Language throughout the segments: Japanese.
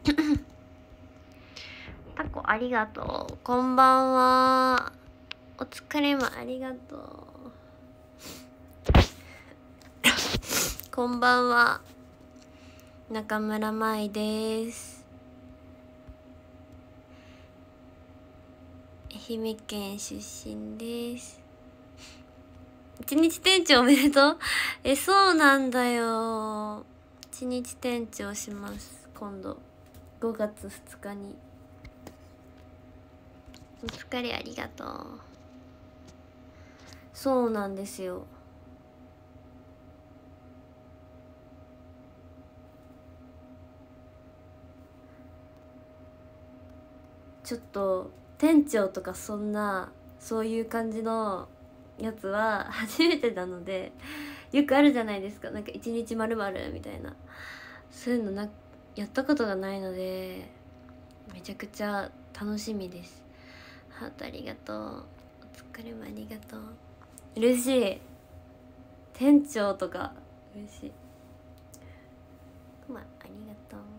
タコありがとう。こんばんは。お疲れもありがとう。こんばんは。中村舞です。愛媛県出身です。一日店長おめでとう。そうなんだよ。一日店長します今度5月2日に。お疲れありがとう。そうなんですよ。ちょっと店長とかそういう感じのやつは初めてなので、よくあるじゃないですか、なんか一日まるまるみたいな、そういうのやったことがないのでめちゃくちゃ楽しみです。ハートありがとう。お疲れもありがとう。嬉しい。店長とか嬉しい。ありがとう。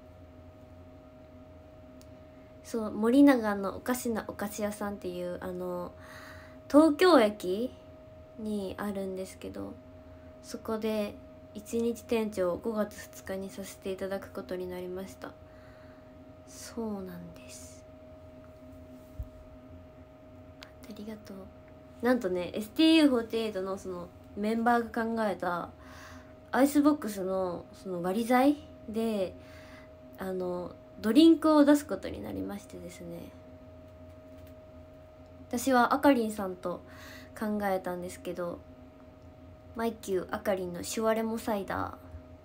そう、森永のおかしなお菓子屋さんっていう東京駅にあるんですけど、そこで一日店長を5月2日にさせていただくことになりました。そうなんです。ありがとう。なんとね STU48 のそのメンバーが考えたアイスボックスのその割り剤でドリンクを出すことになりましてですね、私はあかりんさんと考えたんですけど、マイキューあかりんのシュワレモサイダー、あ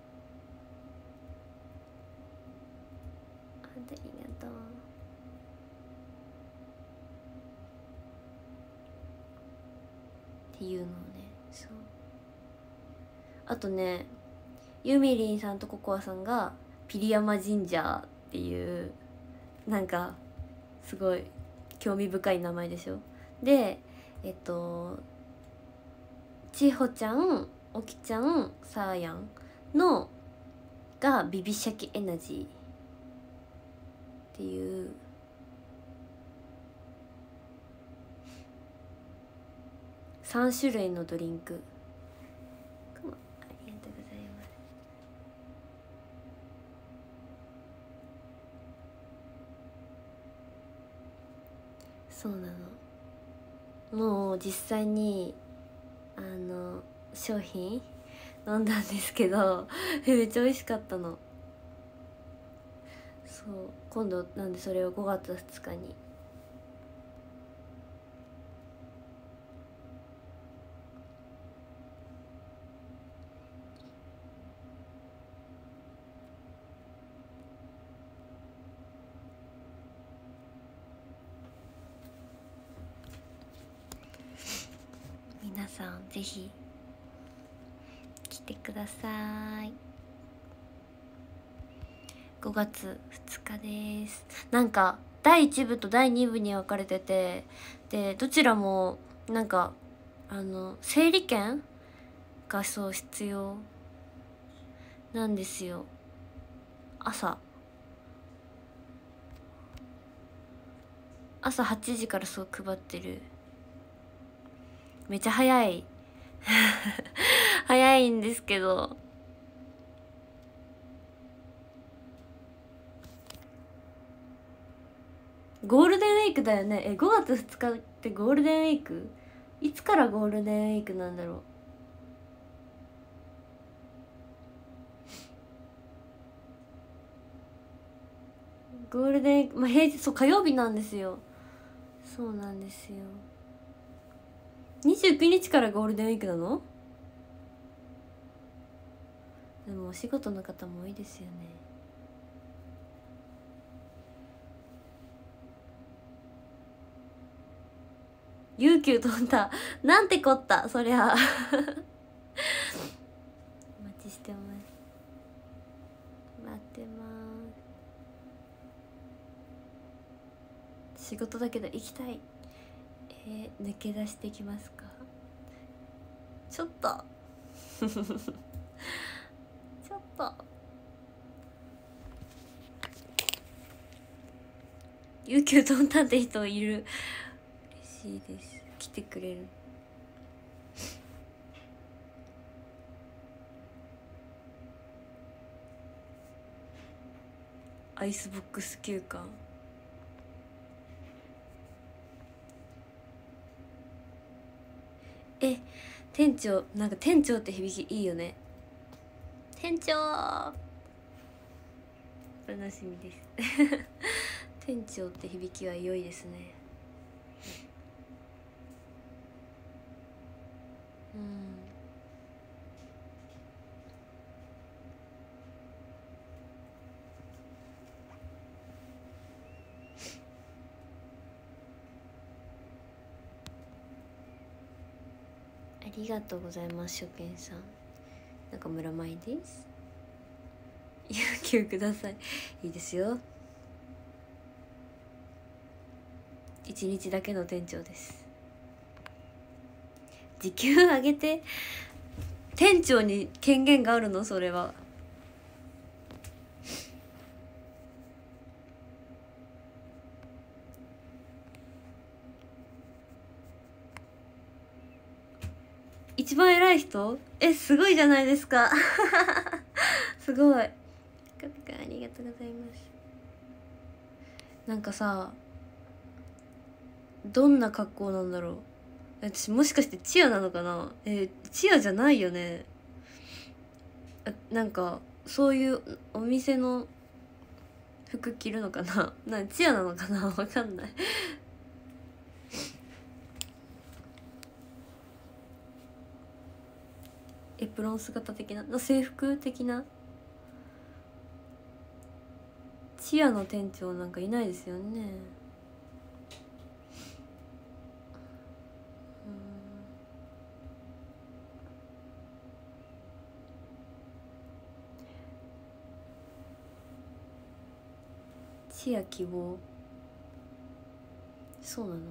りがとう。っていうのをね、そう、あとねゆみりんさんとココアさんがピリヤマジンジャーっていう、なんかすごい興味深い名前でしょ。でちほちゃん、おきちゃん、さあやんのがビビシャキエナジーっていう3種類のドリンク。ありがとうございます。そうなの。もう実際に商品飲んだんですけどめっちゃ美味しかったの。そう、今度なんでそれを5月2日に。皆さんぜひ来てください。5月2日です。なんか第1部と第2部に分かれてて、でどちらもなんか整理券がそう必要なんですよ。朝8時からそう配ってる。めっちゃ早い早いんですけど、ゴールデンウィークだよね。5月2日ってゴールデンウィーク？いつからゴールデンウィークなんだろう。ゴールデンウィーク、まあ、平日、そう火曜日なんですよ。そうなんですよ。29日からゴールデンウィークなの？でもお仕事の方も多いですよね。有給取った。なんてこった、そりゃお待ちしてます。待ってます。仕事だけど行きたい。抜け出してきますか？ちょっとちょっと有給取ったって人いる。嬉しいです。来てくれる。アイスボックス休暇。店長、なんか店長って響きいいよね。店長楽しみです店長って響きは良いですね。うん。ありがとうございます。初見さん、中村舞です。有給ください。いいですよ。一日だけの店長です。時給上げて店長に権限があるの？それは。一番偉い人？すごいじゃないですかすごい。ありがとうございます。なんかさ、どんな格好なんだろう。私もしかしてチアなのかな。チアじゃないよね。なんかそういうお店の服着るのかなチアなのかなわかんないエプロン姿的な制服的な。チアの店長なんかいないですよね。チア希望。そうなの？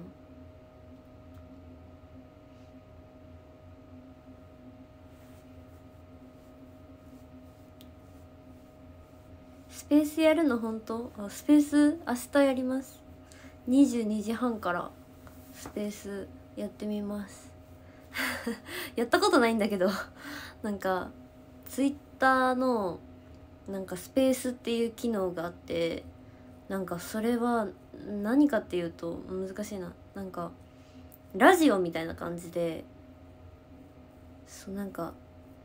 スペースやるの本当？スペース明日やります。22時半からスペースやってみますやったことないんだけどなんかツイッターのなんかスペースっていう機能があって、なんかそれは何かっていうと難しいな。なんかラジオみたいな感じで、なんか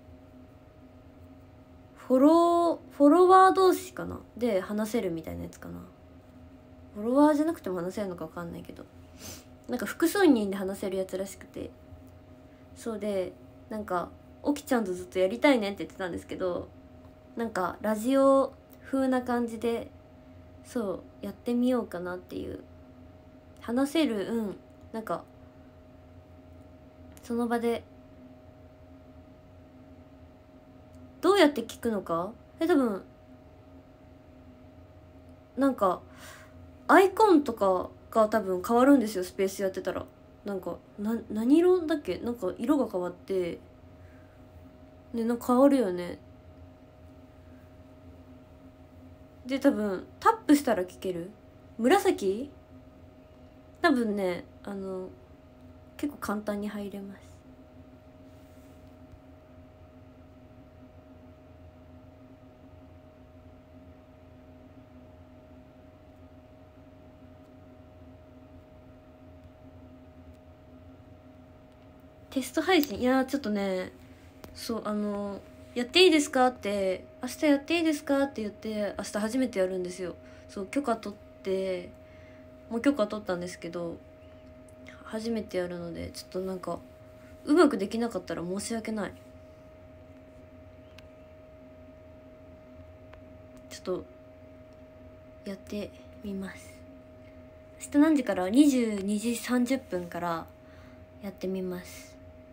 フォロワー同士かなで話せるみたいなやつかな。フォロワーじゃなくても話せるのか分かんないけど、なんか複数人で話せるやつらしくて、そうで、なんかオキちゃんとずっとやりたいねって言ってたんですけど、なんかラジオ風な感じでそうやってみようかなっていう。話せる、なんかその場でどうやって聞くのか、多分なんかアイコンとかが多分変わるんですよ、スペースやってたら。なんか何色だっけ、なんか色が変わってね、なんか変わるよね。で多分タップしたら聞ける。紫、多分ね、結構簡単に入れます。テスト配信、いやちょっとね、そうやっていいですかって、明日やっていいですかって言って明日初めてやるんですよ。そう許可取って、もう許可取ったんですけど初めてやるので、ちょっとなんかうまくできなかったら申し訳ない。ちょっとやってみます。明日何時から？ 22 時30分からやってみます。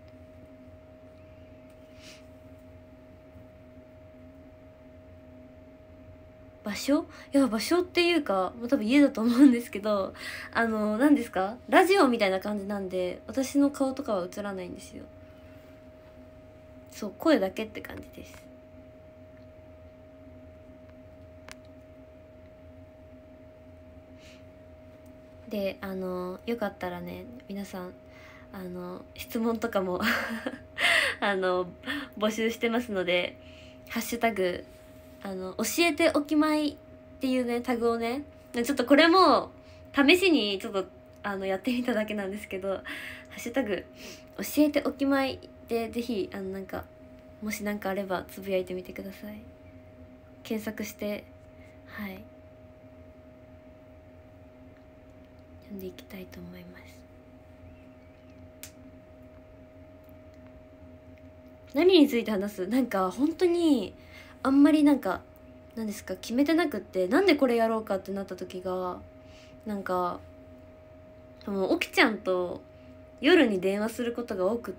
場所？いや場所っていうかもう多分家だと思うんですけど、何ですか、ラジオみたいな感じなんで私の顔とかは映らないんですよ。そう、声だけって感じです。 でよかったらね皆さん質問とかも募集してますので、ハッシュタグ教えておきまいっていうねタグをね、ちょっとこれも試しにちょっとやってみただけなんですけど、ハッシュタグ教えておきまいでぜひなんかもし何かあればつぶやいてみてください。検索してはい読んでいきたいと思います。何について話す？なんか本当にあんまりなんか何ですか決めてなくって、なんでこれやろうかってなった時がなんかもう奥ちゃんと夜に電話することが多くって、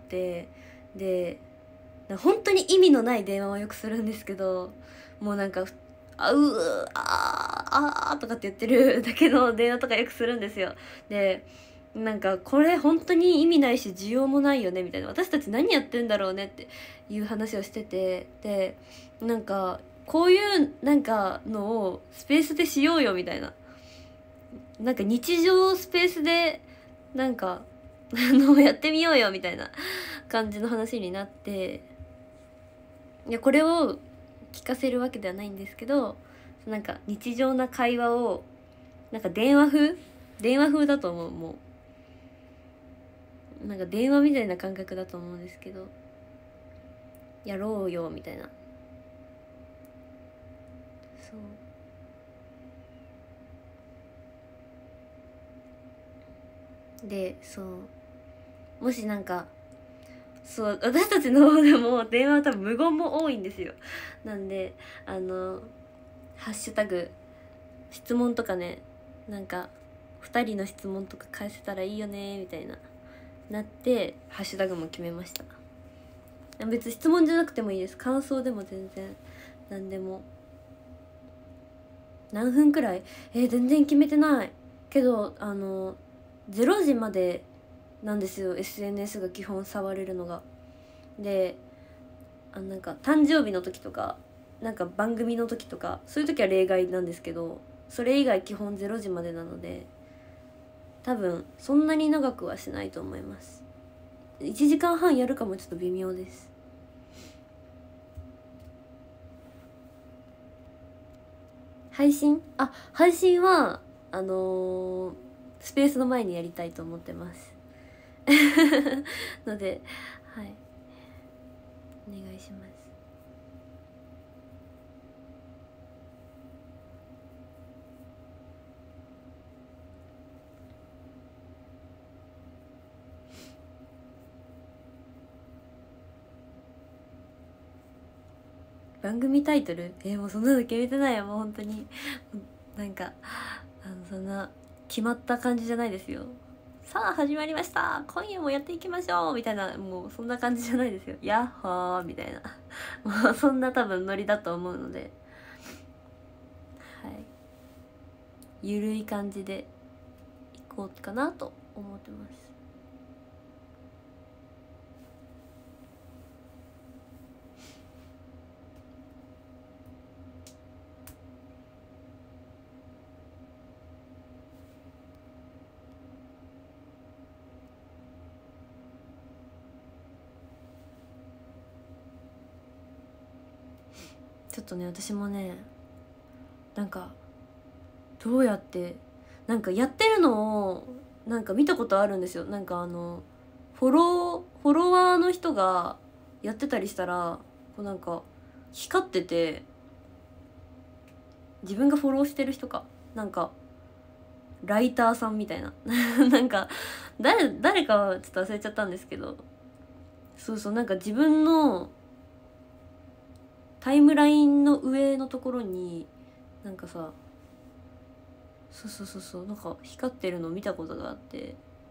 で本当に意味のない電話をよくするんですけど、もうなんかあうーあーとかって言ってるだけの電話とかよくするんですよ。でなんかこれ本当に意味ないし需要もないよねみたいな、私たち何やってんだろうねっていう話をしてて、でなんかこういうなんかのをスペースでしようよみたいな、なんか日常スペースでなんかやってみようよみたいな感じの話になって、いやこれを聞かせるわけではないんですけど、なんか日常な会話をなんか電話風だと思う、もうなんか電話みたいな感覚だと思うんですけど、やろうよみたいな。そうで、そうもしなんかそう私たちの方でも電話多分無言も多いんですよ。なんでハッシュタグ質問とかね、なんか2人の質問とか返せたらいいよねみたいななってハッシュタグも決めました。別に質問じゃなくてもいいです、感想でも全然何でも。何分くらい全然決めてないけど0時までなんですよ SNS が基本触れるのが。でなんか誕生日の時とかなんか番組の時とかそういう時は例外なんですけど、それ以外基本0時までなので多分そんなに長くはしないと思います。1時間半やるかもちょっと微妙です。配信はスペースの前にやりたいと思ってますのではいお願いします。番組タイトルもうそんなの決めてないよ、もう本当になんかそんな決まった感じじゃないですよ。さあ始まりました今夜もやっていきましょうみたいな、もうそんな感じじゃないですよ。ヤッホーみたいなもうそんな多分ノリだと思うので、はいゆるい感じでいこうかなと思ってます。ちょっとね私もねなんかどうやってなんかやってるのをなんか見たことあるんですよ。なんかフォロワーの人がやってたりしたらこうなんか光ってて、自分がフォローしてる人かなんかライターさんみたいななんか誰かはちょっと忘れちゃったんですけど、そうそうなんか自分のタイムラインの上のところになんかさそうなんか光ってるのを見たことがあって、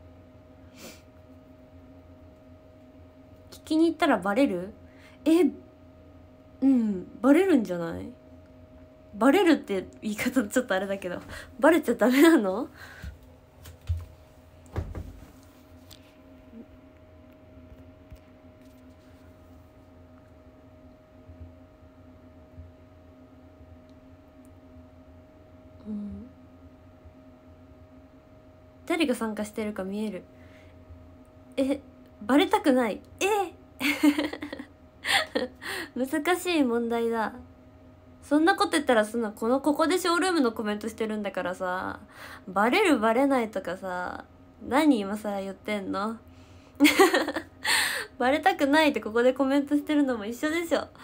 聞きに行ったらバレる？バレるんじゃない？バレるって言い方ちょっとあれだけどバレちゃダメなの？うん誰が参加してるか見える。バレたくない。難しい問題だ。そんなこと言ったらここでショールームのコメントしてるんだからさ、バレるバレないとかさ、何今さ言ってんの。バレたくないってここでコメントしてるのも一緒でしょ。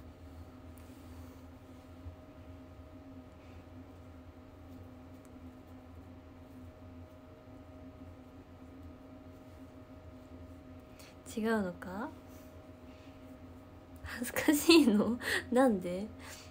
違うのか。恥ずかしいの。なんで。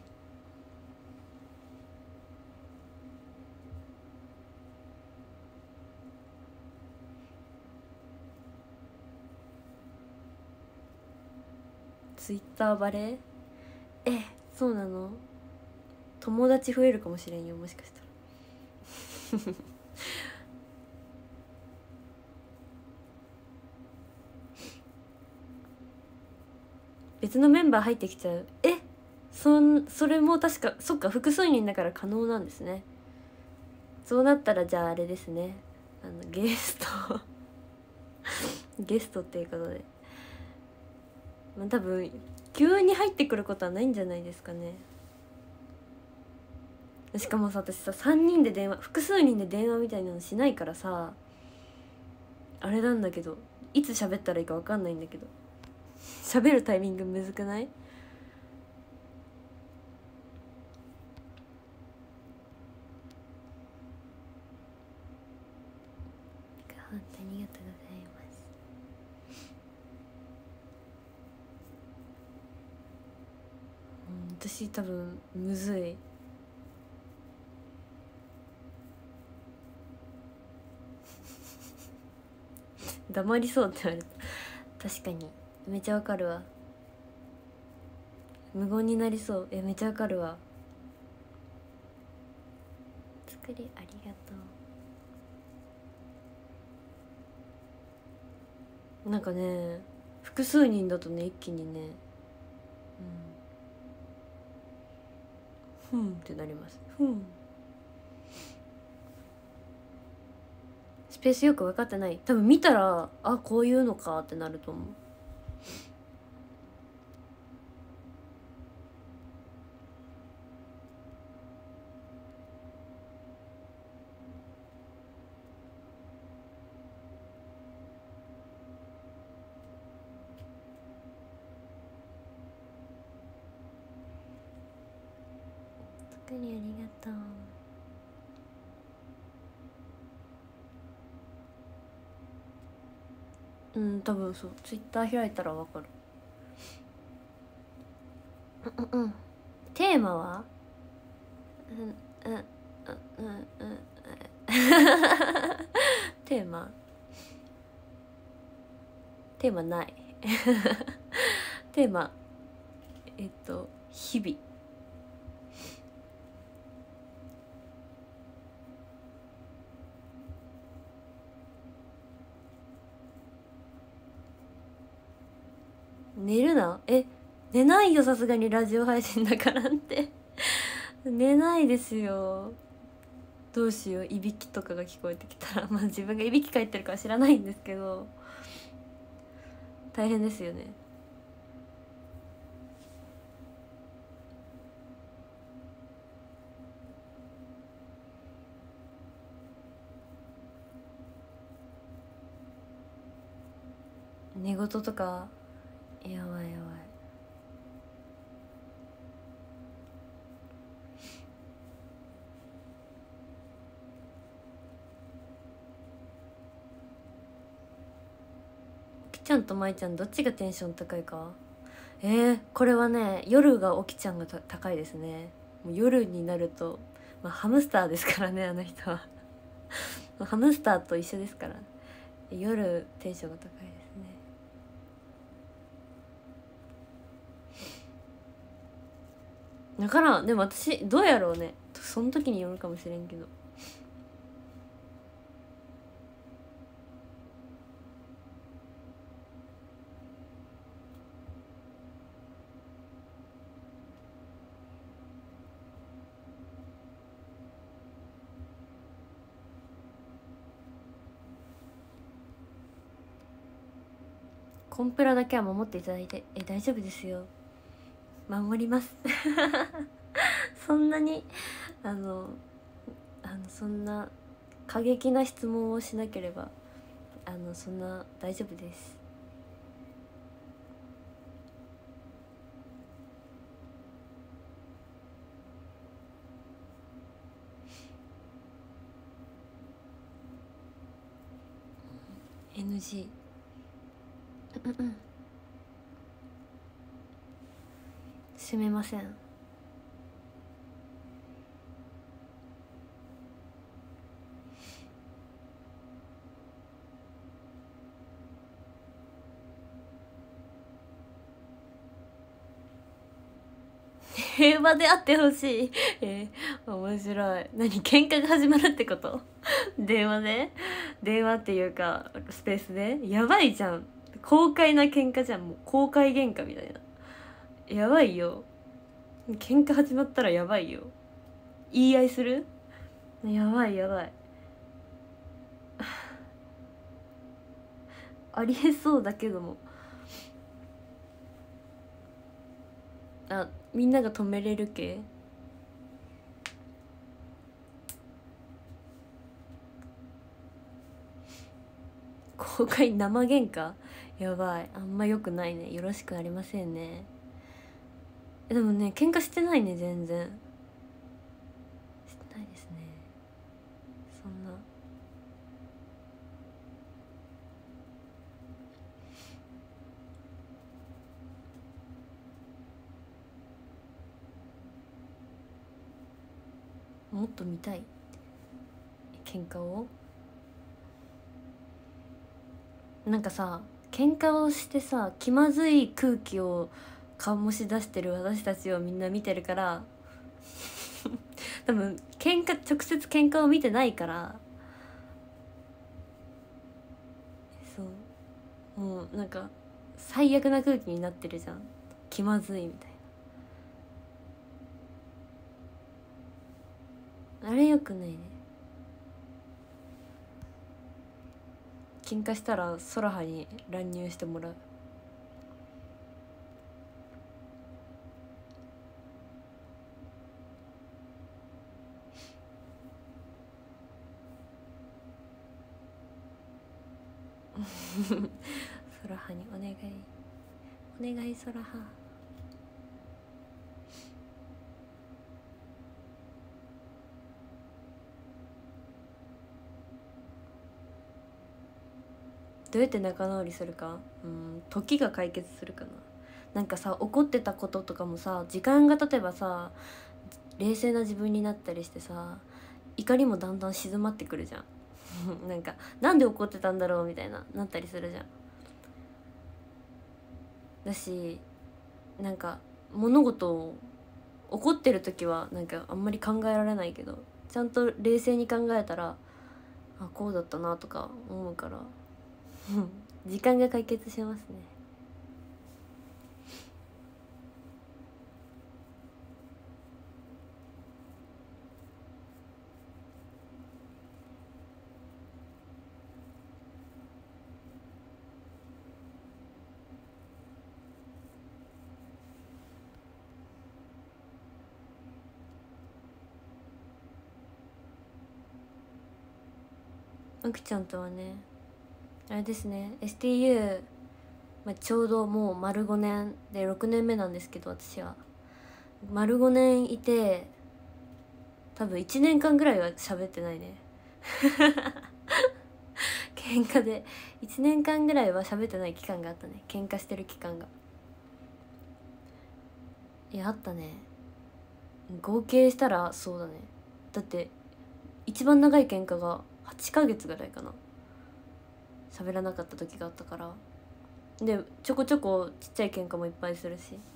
ツイッターバレ。そうなの。友達増えるかもしれんよ、もしかしたら。別のメンバー入ってきちゃう。それも確か、そっか、複数人だから可能なんですね。そうなったらじゃああれですね、ゲストゲストっていうことで、まあ、多分急に入ってくることはないんじゃないですかね。しかもさ、私さ、複数人で電話みたいなのしないからさ、あれなんだけど、いつ喋ったらいいか分かんないんだけど、喋るタイミングむずくない？本当にありがとうございます。私多分むずい。黙りそうって言われた。確かにめちゃわかるわ。無言になりそう。めちゃわかるわ。作りありがとう。なんかね、複数人だとね、一気にね、ふんってなります。ふん。スペースよく分かってない。多分見たら、あ、こういうのかってなると思う。作りありがとう。多分そう。ツイッター開いたらわかる。テーマはテーマないテーマ日々。寝るな。寝ないよ、さすがにラジオ配信だからって寝ないですよ。どうしよう、いびきとかが聞こえてきたらまあ自分がいびきかいてるか知らないんですけど、大変ですよね。寝言とかやばいやばい。きちゃんとまいちゃんどっちがテンション高いか。これはね、夜がおきちゃんが高いですね。もう夜になると、まあ、ハムスターですからね、あの人はハムスターと一緒ですから。夜テンションが高いですね。だからでも私どうやろうね、その時によるかもしれんけど。 コンプラだけは守っていただいて。大丈夫ですよ、守りますそんなにそんな過激な質問をしなければそんな大丈夫です。NG 閉めません。平和であってほしい面白い。何、喧嘩が始まるってこと電話で、電話っていうかスペースで。やばいじゃん、公開な喧嘩じゃん。もう公開喧嘩みたいな。やばいよ、喧嘩始まったらやばいよ。言い合いする。やばいやばいありえそうだけども。みんなが止めれる系。公開生喧嘩やばい、あんま良くないね。よろしくありませんね。でもね、喧嘩してないね、全然してないですね。そんなもっと見たい喧嘩を。なんかさ、喧嘩をしてさ、気まずい空気を醸し出してる私たちをみんな見てるから多分直接喧嘩を見てないから、そうもうなんか最悪な空気になってるじゃん。気まずいみたいな。あれよくないね。喧嘩したら空葉に乱入してもらう。空葉にお願いお願い、空葉。どうやって仲直りするか。時が解決するかな。なんかさ、怒ってたこととかもさ、時間が経てばさ、冷静な自分になったりしてさ、怒りもだんだん静まってくるじゃんなんか、なんで怒ってたんだろうみたいなったりするじゃん。だし、なんか物事を怒ってる時はなんかあんまり考えられないけど、ちゃんと冷静に考えたら、こうだったなとか思うから時間が解決しますね。あきちゃんとはね、あれですね、 STU、ちょうどもう丸5年で6年目なんですけど、私は丸5年いて、多分1年間ぐらいは喋ってないね喧嘩で1年間ぐらいは喋ってない期間があったね。喧嘩してる期間が。いや、あったね。合計したらそうだね。だって一番長い喧嘩が8ヶ月ぐらいかな、喋らなかった時があったから。でちょこちょこちっちゃい喧嘩もいっぱいするし。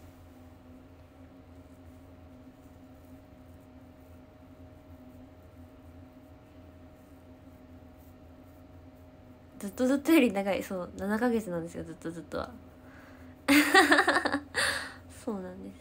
ずっとずっとより長い。そう7ヶ月なんですよ、ずっとずっとはそうなんです。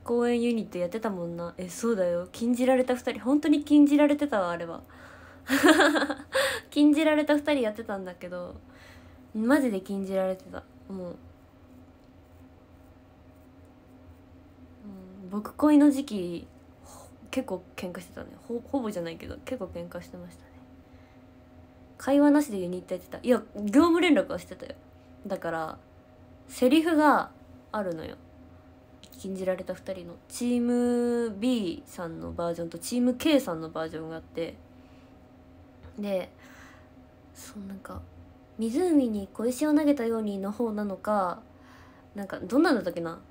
公園ユニットやってたもんな。そうだよ、禁じられた2人、本当に禁じられてたわあれは。禁じられた2人やってたんだけど、マジで禁じられてた。もう、僕恋の時期結構喧嘩してたね。ほぼじゃないけど結構喧嘩してましたね。会話なしでユニットやってた。いや業務連絡はしてたよ。だからセリフがあるのよ。禁じられた2人のチーム B さんのバージョンとチーム K さんのバージョンがあって、でなんか湖に小石を投げたようにの方なのか、なんかどんなんだったっけな、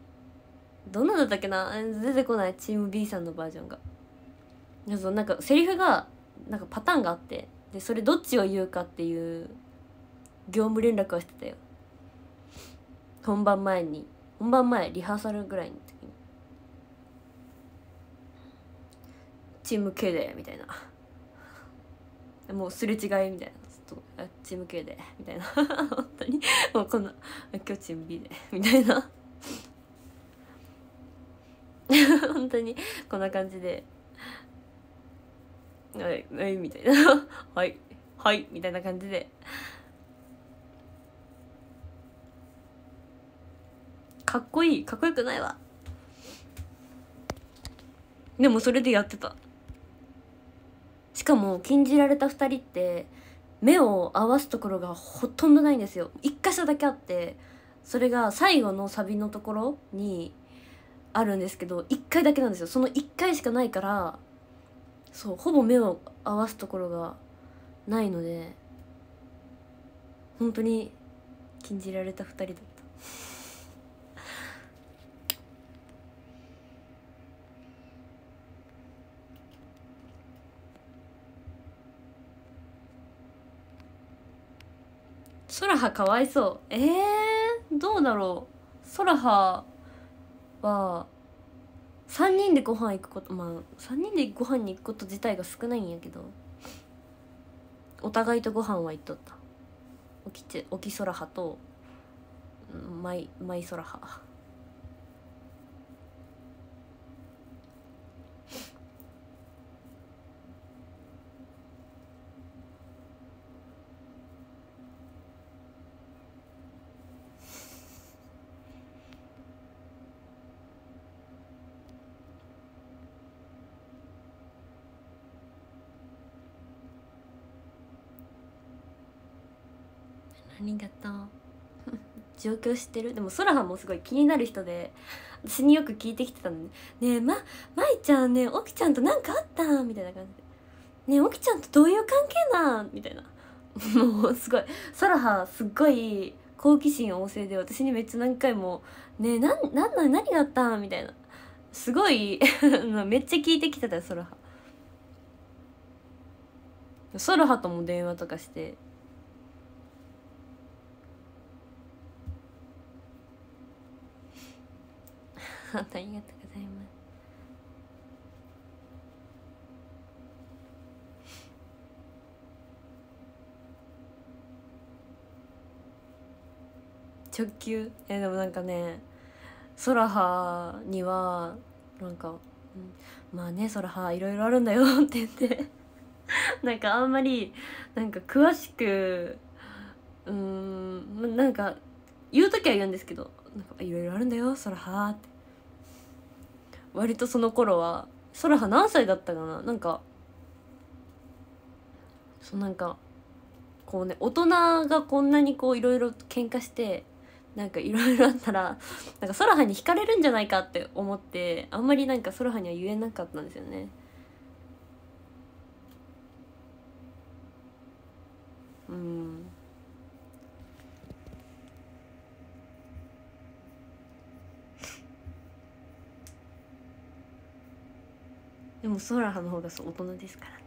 出てこない。チーム B さんのバージョンが。なんかセリフがなんかパターンがあって、でそれどっちを言うかっていう業務連絡はしてたよ。本番前リハーサルぐらいの時にチーム K でみたいな、もうすれ違いみたいな、チーム K でみたいな本当にもうこんな、今日チーム B でみたいな本当にこんな感じで、はいみたいなはいみたいな感じで、かっこよくないわ。でもそれでやってた。しかも禁じられた2人って目を合わすところがほとんどないんですよ。1箇所だけあって、それが最後のサビのところにあるんですけど、1回だけなんですよ。その1回しかないから、ほぼ目を合わすところがないので、本当に禁じられた2人だった。ソラハかわいそう。どうだろう。ソラハは3人でご飯行くこと、3人でご飯に行くこと自体が少ないんやけど、お互いとご飯は行っとった。オキソラハとマイソラハ。ありがとう状況知ってる？でもソラハもすごい気になる人で、私によく聞いてきてたのね。ねえまいちゃんね、オキちゃんとなんかあったみたいな感じで、ねえオキちゃんとどういう関係なんみたいなもうすごいソラハすっごい好奇心旺盛で、私にめっちゃ何回も「ねえ何があった?」みたいな、すごいめっちゃ聞いてきてたよソラハ。ソラハとも電話とかしてありがとうございます。直球でもなんかね、ソラハにはなんか、まあねソラハいろいろあるんだよって言ってなんかあんまりなんか詳しくなんか言う時は言うんですけど、なんかいろいろあるんだよソラハって。割とその頃はソラハ何歳だったかな、なんかなんかこうね、大人がこんなにこういろいろ喧嘩してなんかいろいろあったらなんかソラハに惹かれるんじゃないかって思って、あんまりなんかソラハには言えなかったんですよね。でもソラハの方が大人ですからね。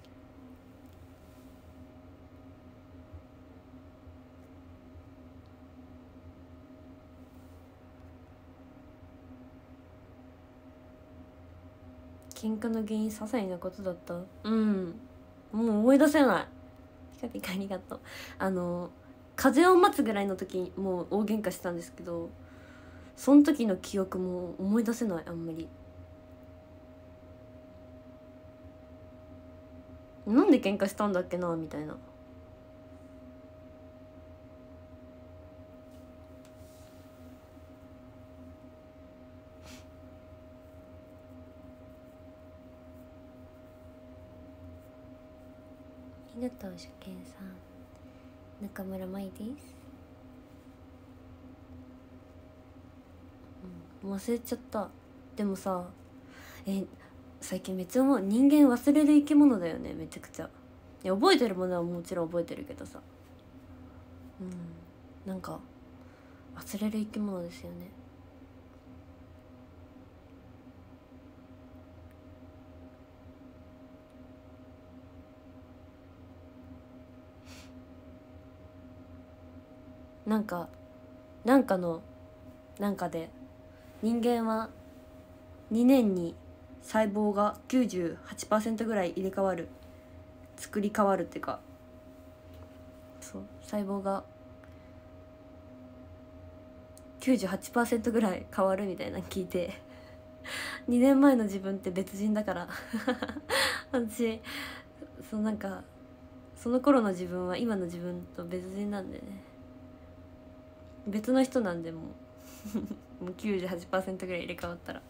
喧嘩の原因些細なことだった。もう思い出せない。ピカピカありがとう。風を待つぐらいの時にもう大喧嘩したんですけど、 その時の記憶も思い出せない、あんまり。なんで喧嘩したんだっけなみたいな。ありがとう初見さん。中村舞です。忘れちゃった。でもさ、最近めっちゃ思う、人間忘れる生き物だよね、めちゃくちゃ。いや覚えてるものはもちろん覚えてるけどさ、なんか忘れる生き物ですよね。なんかで人間は2年に細胞が98%ぐらい入れ替わる、作り変わるっていうか、そう細胞が98%ぐらい変わるみたいなの聞いて2年前の自分って別人だから私なんかその頃の自分は今の自分と別人なんでね、別の人なんで、もうもう98%ぐらい入れ替わったら。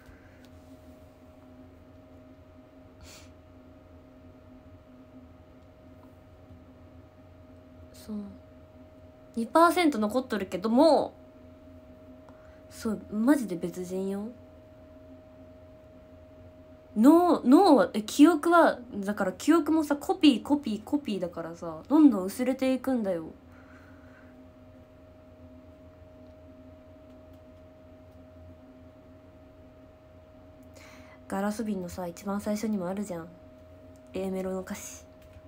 そう 2% 残っとるけども、そうマジで別人よ。脳は記憶はだから、記憶もさコピーだからさ、どんどん薄れていくんだよ。ガラス瓶のさ一番最初にもあるじゃん、 A メロの歌詞。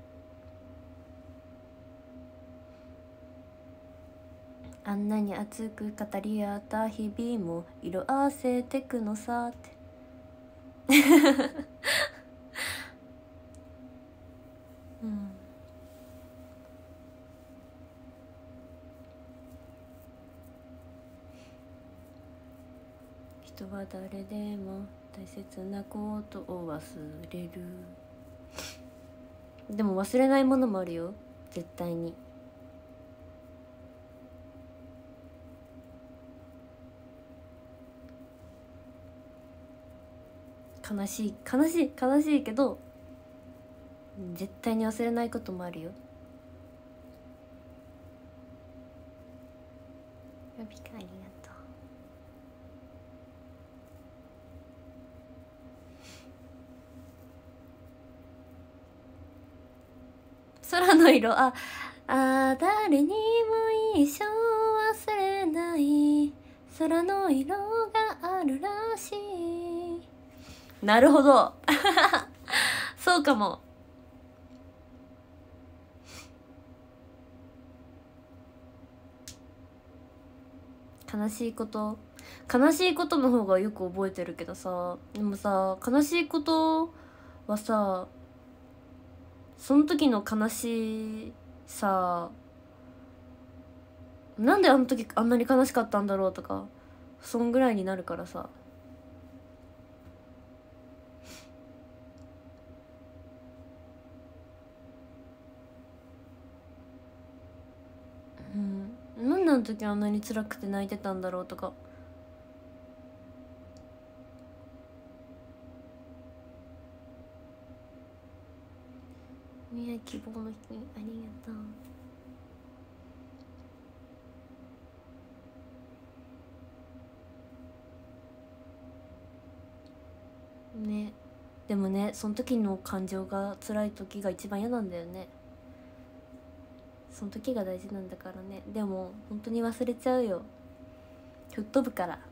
あんなに熱く語り合った日々も色あせてくのさって人は誰でも大切なことを忘れる。でも忘れないものもあるよ、絶対に。悲しいけど絶対に忘れないこともあるよ。ラビカありがとう。空の色、誰にも一生忘れない空の色があるらしい。なるほどそうかも。悲しいことの方がよく覚えてるけどさ、でもさ悲しいことはさ、その時の悲しさ、なんであの時あんなに悲しかったんだろうとか、そんぐらいになるからさ。なんであの時あんなに辛くて泣いてたんだろうとか。未来希望の人にありがとうね。でもね、その時の感情が辛い時が一番嫌なんだよね。その時が大事なんだからね。でも本当に忘れちゃうよ、吹っ飛ぶから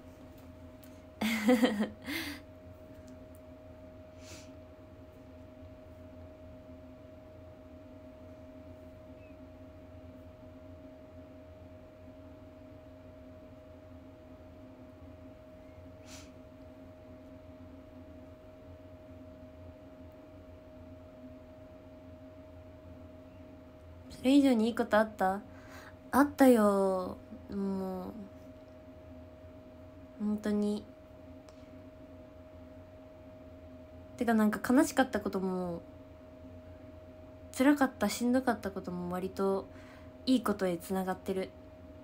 それ以上にいいことあったよ。も当に。てかなんか悲しかったことも辛かったしんどかったことも割といいことへつながってる。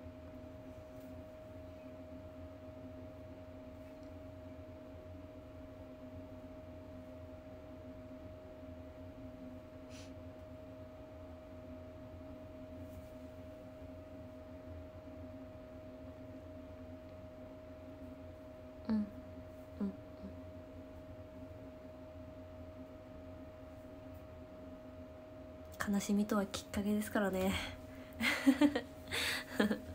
うんうん悲しみとはきっかけですからねそうですよ。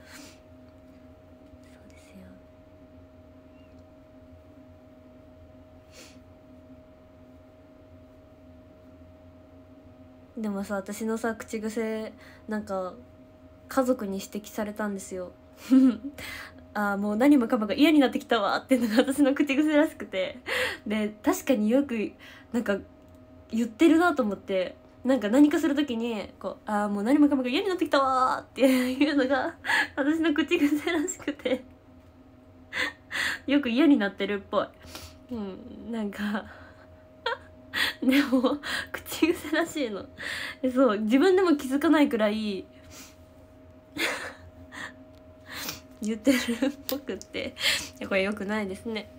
でもさ、私のさ口癖なんか家族に指摘されたんですよああもう何もかもが嫌になってきたわっていうのが私の口癖らしくて、で確かによくなんか言ってるなと思って、なんか何かするときにこうああもう何もかもが嫌になってきたわっていうのが私の口癖らしくてよく嫌になってるっぽい。なんかでも口癖らしいの。そう自分でも気づかないくらい言ってるっぽくって、これ良くないですね。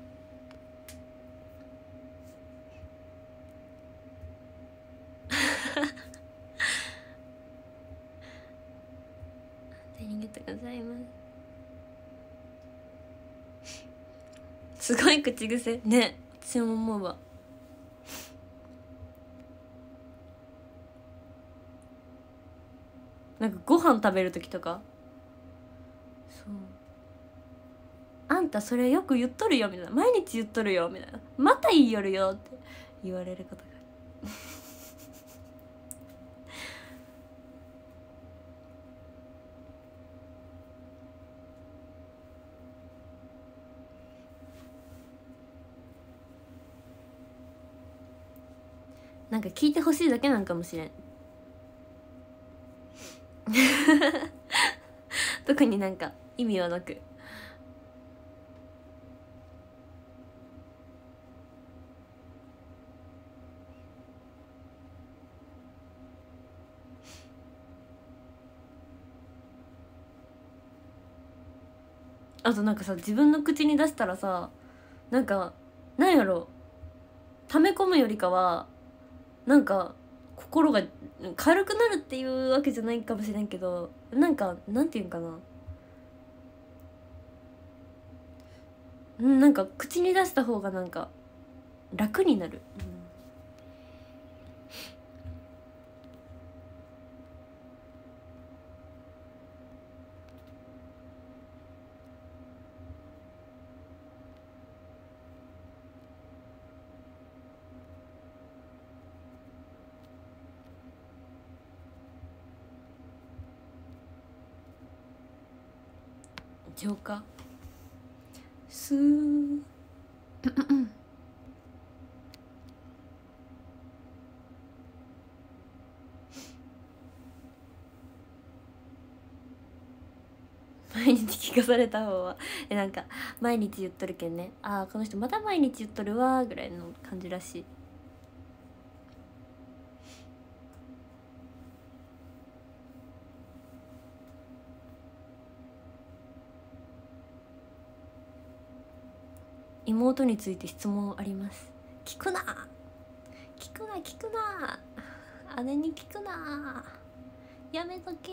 ありがとうございます。すごい口癖ね、私も思うわ。なんかご飯食べる時とか、そうあんたそれよく言っとるよみたいな、毎日言っとるよみたいな、また言いよるよって言われることがあるなんか聞いてほしいだけなんかもしれん特になんか意味はなく。あとなんかさ、自分の口に出したらさ、なんかなんやろ、溜め込むよりかはなんか心が軽くなるっていうわけじゃないかもしれんけど、なんかなんていうんかな、なんか口に出した方がなんか楽になる、浄化スー毎日聞かされた方はなんか毎日言っとるけんね、ああこの人また毎日言っとるわぐらいの感じらしい。妹について質問あります。聞くな聞くな聞くな、姉に聞くな、やめとけ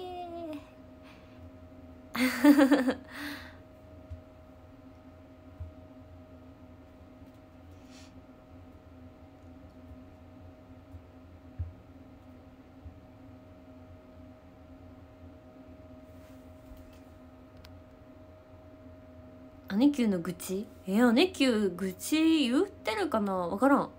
姉貴の愚痴、姉貴愚痴言ってるかな、分からん。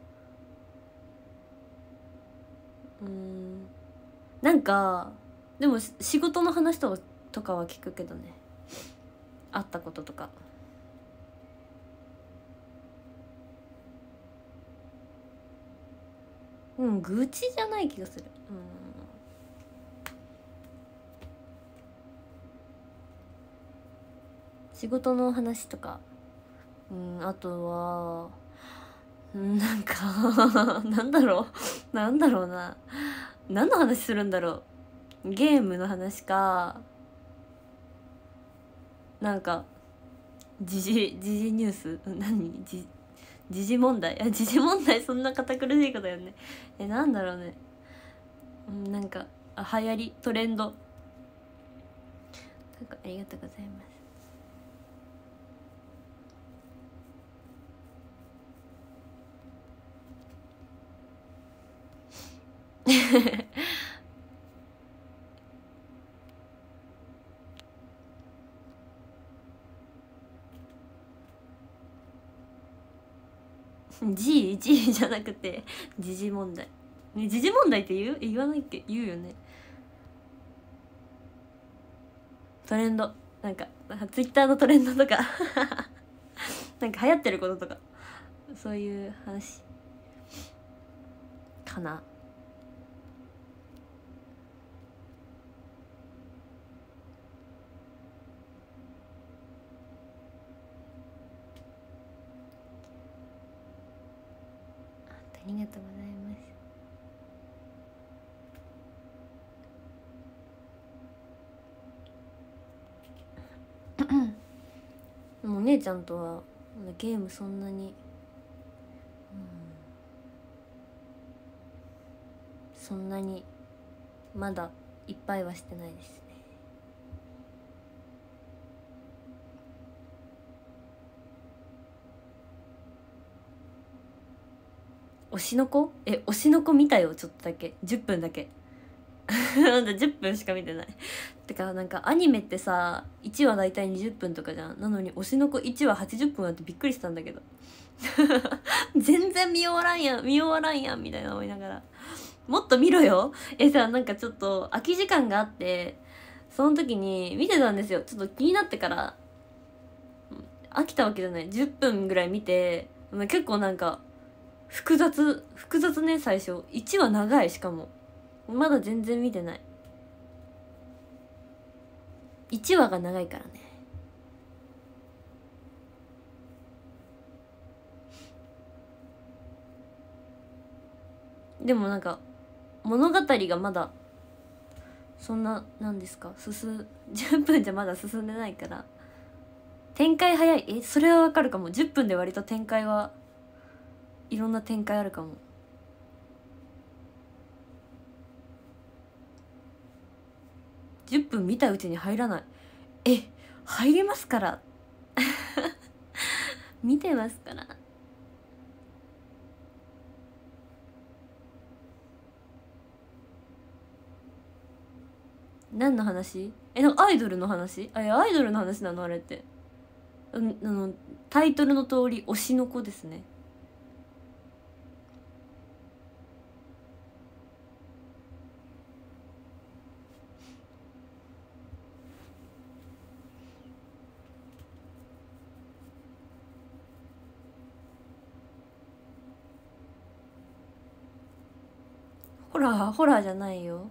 なんかでも仕事の話とかは聞くけどね、会ったこととか。愚痴じゃない気がする。 仕事の話とか、あとはなんかなんだろうなんだろうな、何の話するんだろう。ゲームの話か、なんか時事ニュース、何時事問題、時事問題、そんな堅苦しいことよね。なんだろうね、なんか流行りトレンド、なんかありがとうございます。G じゃなくて時事問題ね。時事問題って言わないっけ、言うよね。トレンド、なんかツイッターのトレンドとかなんか流行ってることとか、そういう話かな。ありがとうございます。もうお姉ちゃんとはゲームそんなに、そんなにまだいっぱいはしてないですね。推しの子、推しの子見たよ、ちょっとだけ、10分だけなんだ10分しか見てない。てかなんかアニメってさ、1話だいたい20分とかじゃん。なのに推しの子1話80分あってびっくりしたんだけど全然見終わらんやんみたいな思いながら、もっと見ろよ。さ、なんかちょっと空き時間があって、その時に見てたんですよ。ちょっと気になってから、飽きたわけじゃない、10分ぐらい見て、結構なんか複雑ね。最初1話長い。しかもまだ全然見てない。1話が長いからね。でもなんか物語がまだそんな、なんですか、10分じゃまだ進んでないから、展開早い。それはわかるかも。10分で割と展開はいろんな展開あるかも。10分見たうちに入らない。入りますから見てますから。何の話？なんかアイドルの話？アイドルの話なのあれって。タイトルの通り推しの子ですね。ホラーじゃないよ。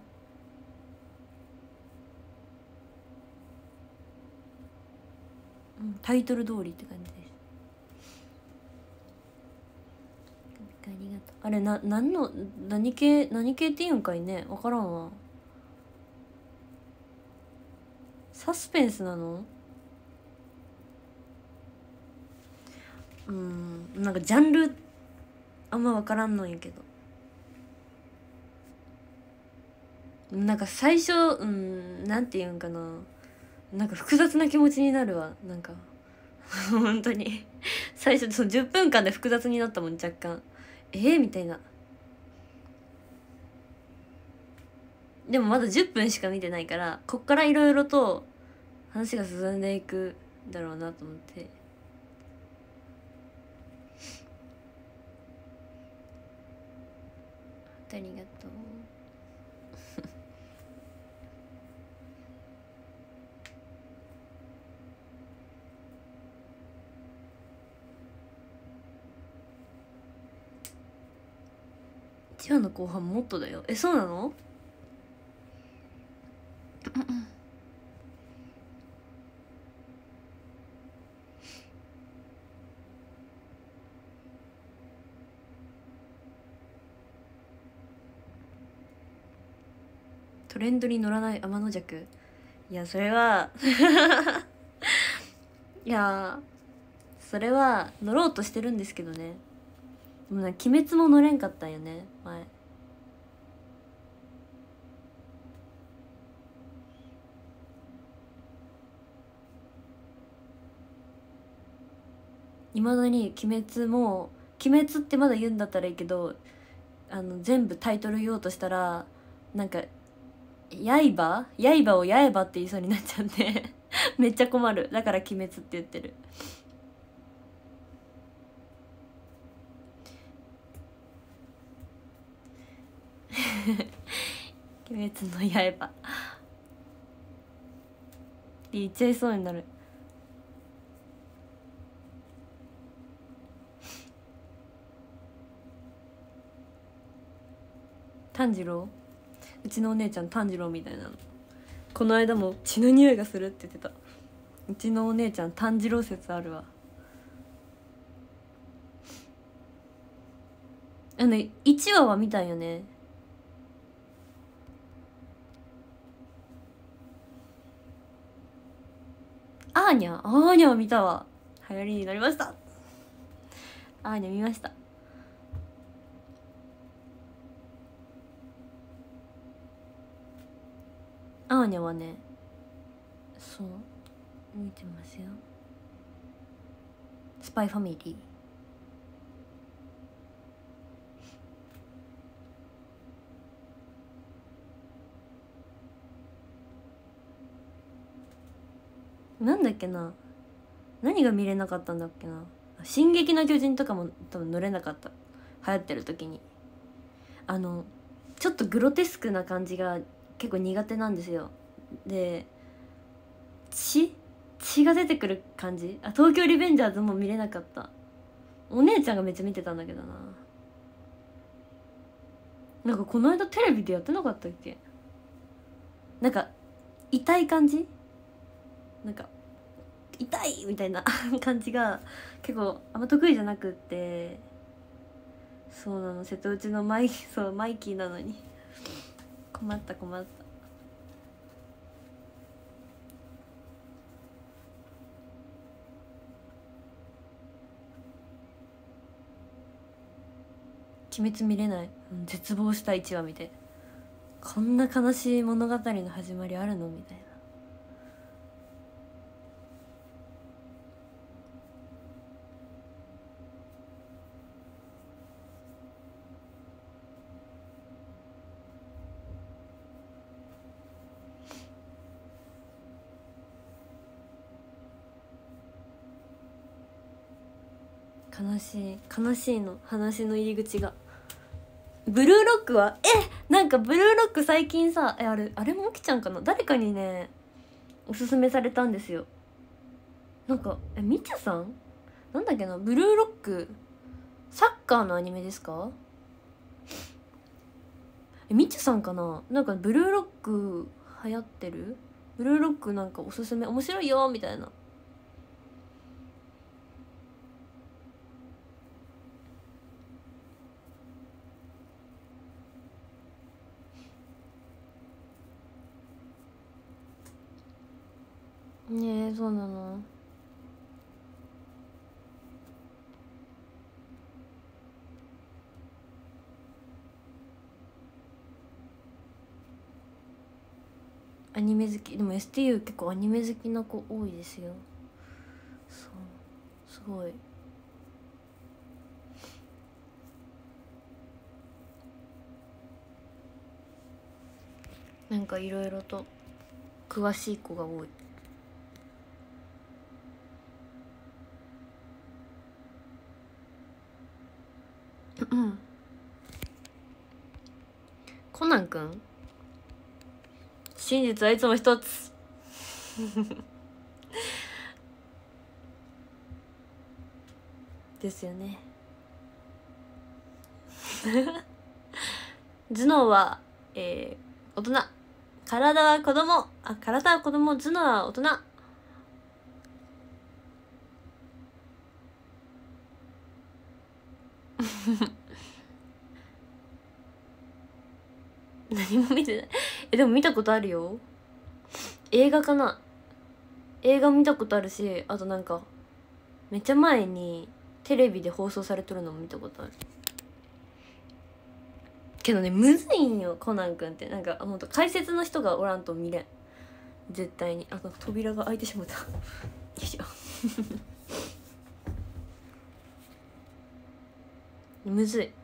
タイトル通りって感じです。ありがとう。あれ何系って言うんかいね、分からんわ。サスペンスなの？なんかジャンルあんま分からんのんやけど、なんか最初なんて言うんかな、なんか複雑な気持ちになるわ。なんか本当に最初その10分間で複雑になったもん、若干。みたいな。でもまだ10分しか見てないから、こっからいろいろと話が進んでいくだろうなと思って。ありがとう1話の後半もっとだよ。そうなの？ トレンドに乗らない天の弱。いやそれはいやそれは乗ろうとしてるんですけどね。もう鬼滅も乗れんかったんよね前。いまだに鬼滅も鬼滅ってまだ言うんだったらいいけど、全部タイトル言おうとしたらなんか刃を刃って言いそうになっちゃってめっちゃ困る。だから鬼滅って言ってる。鬼滅の刃って言っちゃいそうになる。炭治郎、うちのお姉ちゃん炭治郎みたいなの。この間も血の匂いがするって言ってた。うちのお姉ちゃん炭治郎説あるわ。1話は見たんよね。アーニャは見たわ。流行りになりました。アーニャ見ました。アーニャはね、そう見てますよ。スパイファミリーなんだっけな、何が見れなかったんだっけな。進撃の巨人とかも多分乗れなかった、流行ってる時に。ちょっとグロテスクな感じが結構苦手なんですよ。で血が出てくる感じ。東京リベンジャーズも見れなかった。お姉ちゃんがめっちゃ見てたんだけどな。なんかこの間テレビでやってなかったっけ。なんか痛い感じ、なんか痛いみたいな感じが結構あんま得意じゃなくって。そうなの、瀬戸内のマイキーなのに困った。鬼滅見れない、絶望した1話見て。こんな悲しい物語の始まりあるのみたいな。悲しいの話の入り口が。ブルーロックはなんかブルーロック最近さ、あれも起きちゃんかな、誰かにねおすすめされたんですよ。なんかみちゅさんなんだっけな、ブルーロックサッカーのアニメですか。みちゅさんかな。なんかブルーロック流行ってる、ブルーロックなんかおすすめ面白いよみたいな。ねえ、そうなの。アニメ好きでも STU 結構アニメ好きな子多いですよ。そうすごい。なんかいろいろと詳しい子が多い。コナンくん、真実はいつも一つですよね頭脳は、大人、体は子供、体は子供、頭脳は大人何も見てないでも見たことあるよ。映画かな。映画見たことあるし、あとなんかめっちゃ前にテレビで放送されとるのも見たことあるけどね、むずいんよコナン君って。なんかほんと解説の人がおらんと見れん、絶対に。あ、扉が開いてしまったよいしょむずい。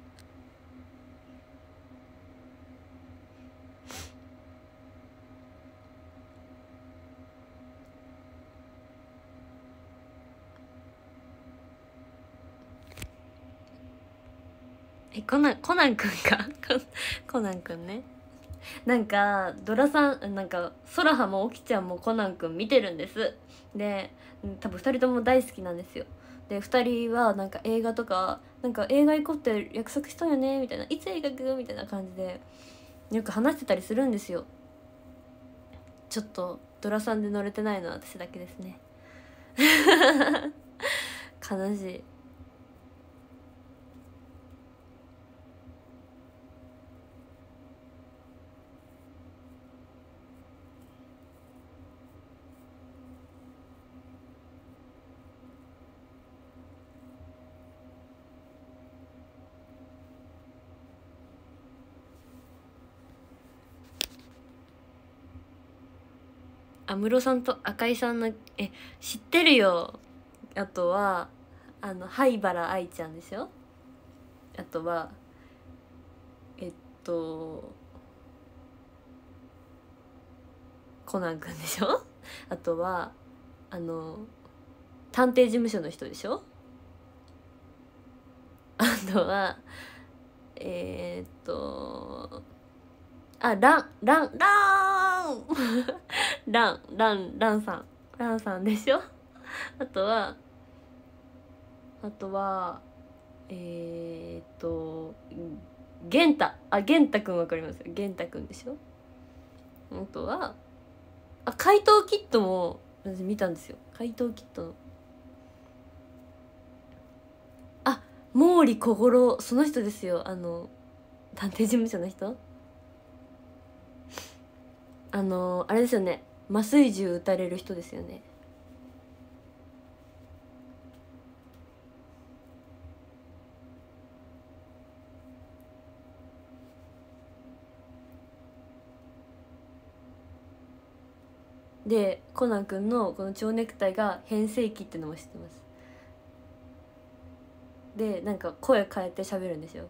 コナンくんかコナンくんね。なんかドラさん、なんか空葉もオキちゃんもコナンくん見てるんです。で多分2人とも大好きなんですよ。で2人はなんか映画とか、なんか映画行こうって約束したよねみたいな、いつ映画行くみたいな感じでよく話してたりするんですよ。ちょっとドラさんで乗れてないのは私だけですね悲しい。安室さんと赤井さんの知ってるよ。あとは灰原哀ちゃんでしょ。あとはえっとコナンくんでしょあとは探偵事務所の人でしょ。あとはランさん、ランさんでしょ。あとは玄太くんわかります？玄太くんでしょ。あとは怪盗キットも私見たんですよ。怪盗キットの毛利小五郎、その人ですよ。探偵事務所の人。あれですよね、麻酔銃撃たれる人ですよね。でコナン君のこの蝶ネクタイが変声機ってのも知ってます。でなんか声変えて喋るんですよ。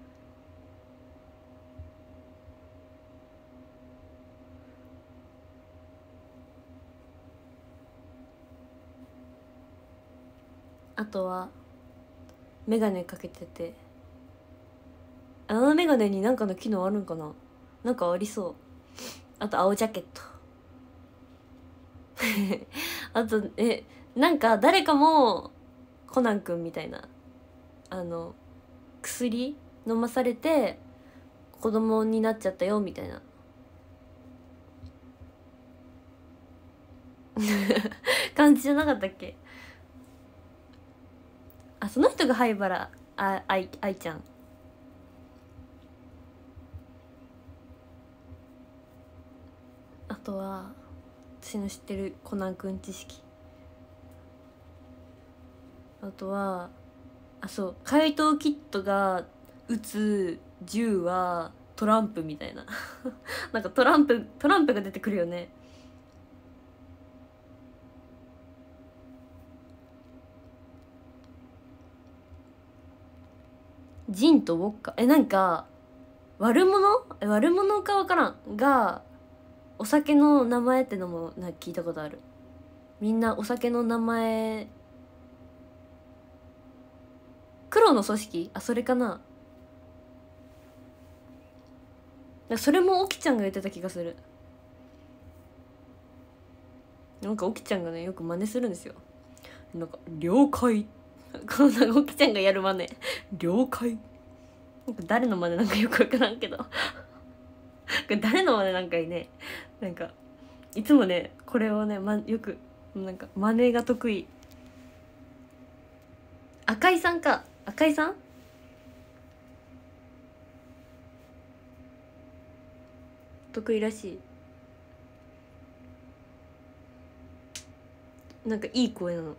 あとはメガネかけてて、あのメガネに何かの機能あるんかな。なんかありそう。あと青ジャケットあとなんか誰かもコナン君みたいな薬飲まされて子供になっちゃったよみたいな感じじゃなかったっけ。その人が灰原愛ちゃん。あとは私の知ってるコナン君知識。あとはそう怪盗キットが撃つ銃はトランプみたいななんかトランプが出てくるよね。ジンとウォッカ、なんか悪者か分からんがお酒の名前ってのもなんか聞いたことある。みんなお酒の名前、黒の組織、それかな。それもオキちゃんが言ってた気がする。なんかオキちゃんがねよく真似するんですよ。なんか了解こんなオキちゃんがやる真似了解。なんか誰の真似なんかよく分からんけど誰の真似なんかいね、なんかいつもねこれをね、よくなんか真似が得意。赤井さんか、赤井さん得意らしい。なんかいい声なの。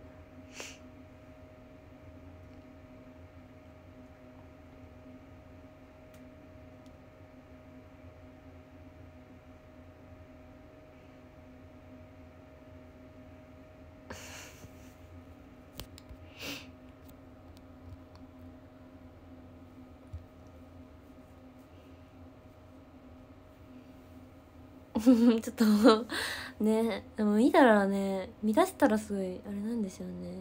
ちょっとね、でも見たらね、見出したらすごいあれなんですよね。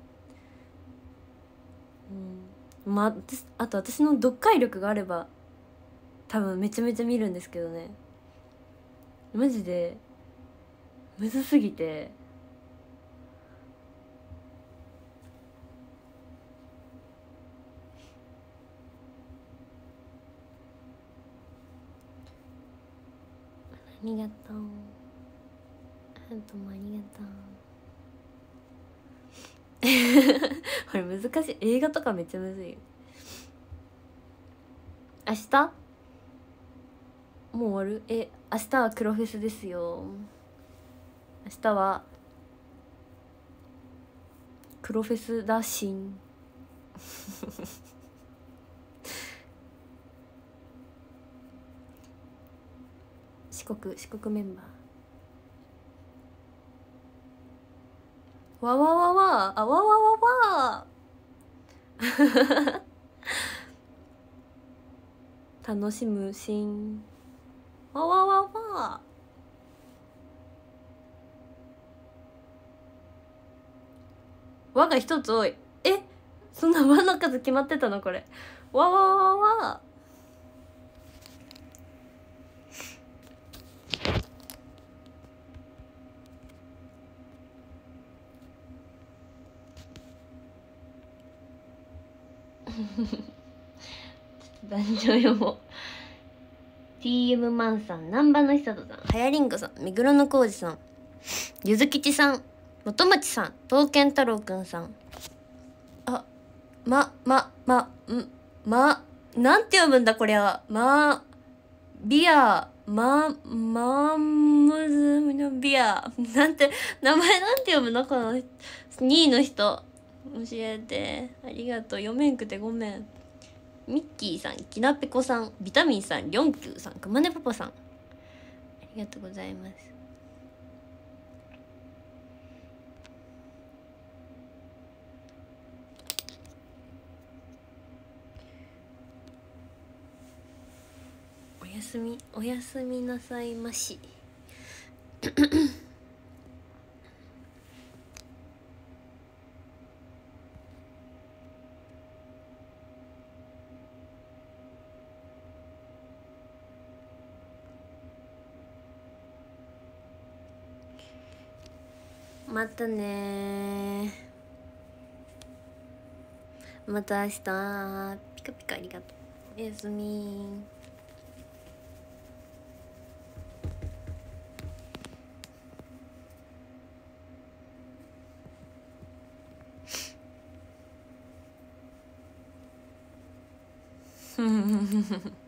まあ、あと私の読解力があれば多分めちゃめちゃ見るんですけどね、マジでむずすぎて。ありがとう。あんたもありがとう。これ難しい。映画とかめっちゃむずいよ。明日もう終わる？明日は黒フェスですよ。明日は黒フェスだしん。四国メンバー。わわわわあわわわわ楽しむしん。わわわわ。わが一つ多い。そんな和の数決まってたのこれ。わわわわ。男女用も TM マンさん、南波の久人さん、はやりんごさん、目黒の浩二さん、ゆずきちさん、元町さん、東健太郎くんさん。なんて読むんだこりゃ。ビア、ムズのビア。なんて、名前なんて読むのこの2位の人。教えて。ありがとう。読めんくてごめん。ミッキーさん、きなぺこさん、ビタミンさん、りょんきゅうさん、くまねパパさん。ありがとうございます。おやすみなさいまし。またねまた明日。ピカピカありがとう。おやすみ。ふふふふ。